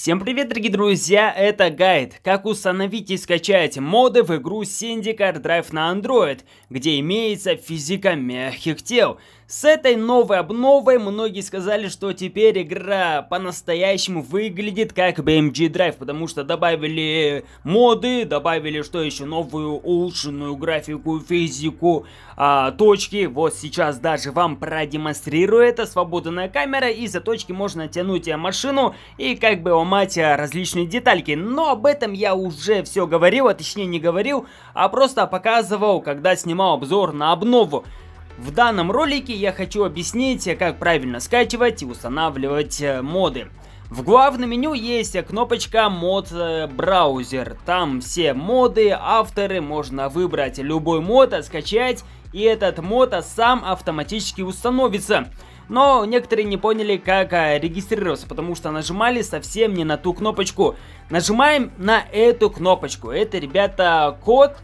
Всем привет, дорогие друзья, это гайд, как установить и скачать моды в игру Syndicate Drive на Android, где имеется физика мягких тел. С этой новой обновой многие сказали, что теперь игра по-настоящему выглядит как BeamNG Drive, потому что добавили моды, добавили что еще, новую улучшенную графику, физику, точки. Вот сейчас даже вам продемонстрирую это, свободная камера, и за точки можно тянуть машину и как бы ломать различные детальки. Но об этом я уже все говорил, а точнее не говорил, а просто показывал, когда снимал обзор на обнову. В данном ролике я хочу объяснить, как правильно скачивать и устанавливать моды. В главном меню есть кнопочка мод браузер. Там все моды, авторы, можно выбрать любой мод, скачать, и этот мод сам автоматически установится. Но некоторые не поняли, как регистрироваться, потому что нажимали совсем не на ту кнопочку. Нажимаем на эту кнопочку. Это, ребята, код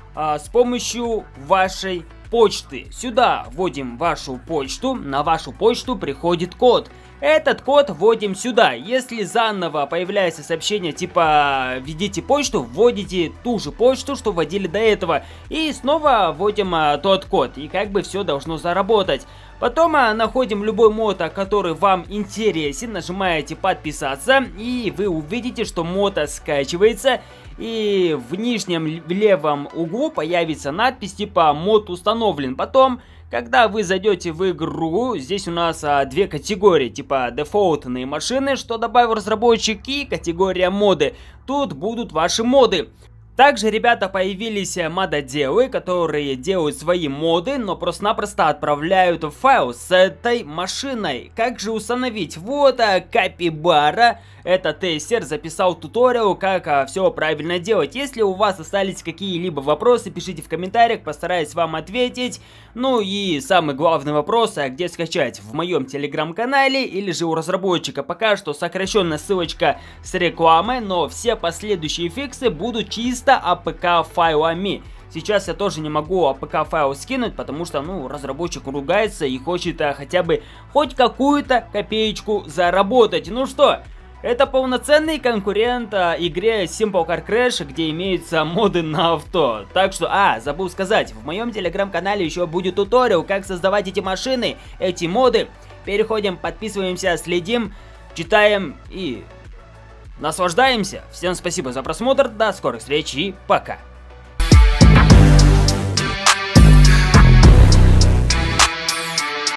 с помощью вашей почты. Сюда вводим вашу почту, на вашу почту приходит код. Этот код вводим сюда. Если заново появляется сообщение типа «введите почту», вводите ту же почту, что вводили до этого. И снова вводим тот код. И как бы все должно заработать. Потом находим любой мод, который вам интересен, нажимаете подписаться, и вы увидите, что мод скачивается. И в нижнем левом углу появится надпись типа «мод установлен». Потом, когда вы зайдете в игру, здесь у нас две категории, типа дефолтные машины, что добавил разработчик, и категория моды. Тут будут ваши моды. Также, ребята, появились мододелы, которые делают свои моды, но просто-напросто отправляют файл с этой машиной. Как же установить? Вот Капибара, это тестер, записал туториал, как все правильно делать. Если у вас остались какие-либо вопросы, пишите в комментариях, постараюсь вам ответить. Ну и самый главный вопрос, где скачать? В моем телеграм-канале или же у разработчика? Пока что сокращенная ссылочка с рекламой, но все последующие фиксы будут чисто APK файлами. Сейчас я тоже не могу APK файл скинуть, потому что, разработчик ругается и хочет хотя бы хоть какую-то копеечку заработать. Ну что, это полноценный конкурент игре Simple Car Crash, где имеются моды на авто. Так что, забыл сказать, в моем телеграм-канале еще будет туториал, как создавать эти машины, эти моды. Переходим, подписываемся, следим, читаем и наслаждаемся. Всем спасибо за просмотр, до скорых встреч и пока.